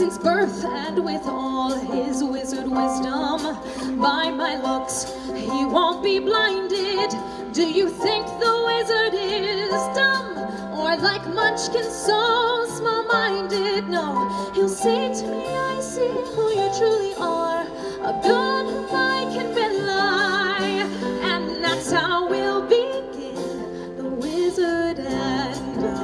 since birth, and with all his wizard wisdom, by my looks he won't be blinded. Do you think the wizard is dumb, or like Munchkin so small-minded? No, he'll say to me, I see who you truly are, a god whom I can rely, and that's how we'll begin, the wizard and I.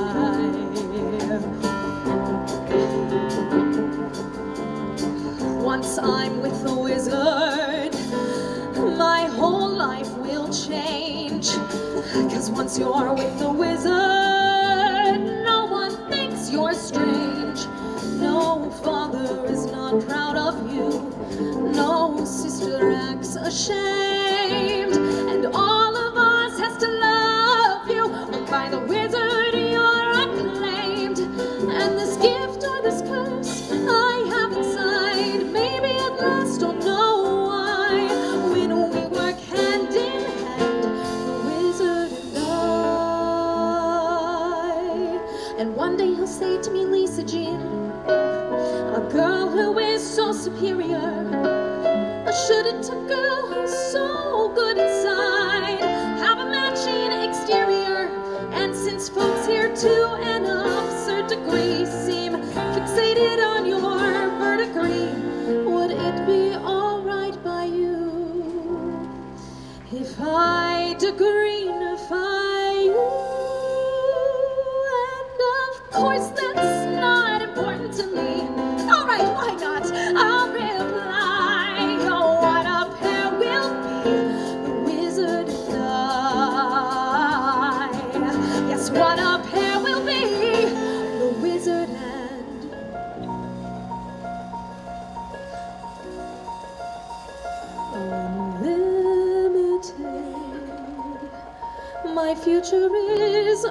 Once I'm with the wizard, my whole life will change. 'Cause once you're with the wizard, no one thinks you're strange. No father is not proud of you, no sister acts ashamed, and all of us has to love you, or by the wizard you're acclaimed. And this gift or this curse I have inside, maybe at last, don't know why, when we work hand in hand, the wizard and I. And one day he'll say to me, Lisa Jean, a girl who is so superior, shouldn't a girl who's so good inside have a matching exterior? And since folks here to an absurd degree seem fixated on your verdigris, would it be alright by you if I degreenify you? And of course that's not important to me. Alright, why not? I'll reply, oh, what a pair we'll be, the wizard and I. Yes, what a pair we'll be, the wizard and unlimited. My future is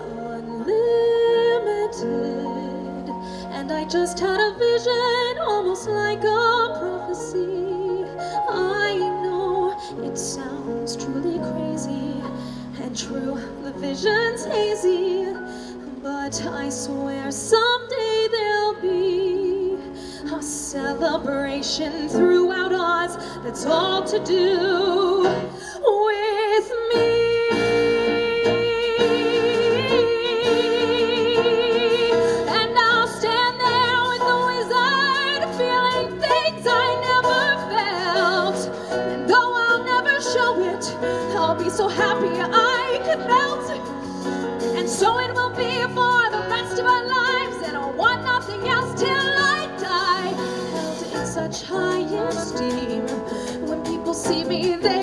unlimited, and I just had a vision, almost like a prophecy. I know it sounds truly crazy, and true, the vision's hazy, but I swear someday there'll be a celebration throughout Oz that's all to do with me. And I'll stand there with the wizard, feeling things I never felt. And though I'll never show it, I'll be so happy I could melt. And so it will be for the rest of our lives, and I want nothing else till I die. Held in such high esteem, when people see me, they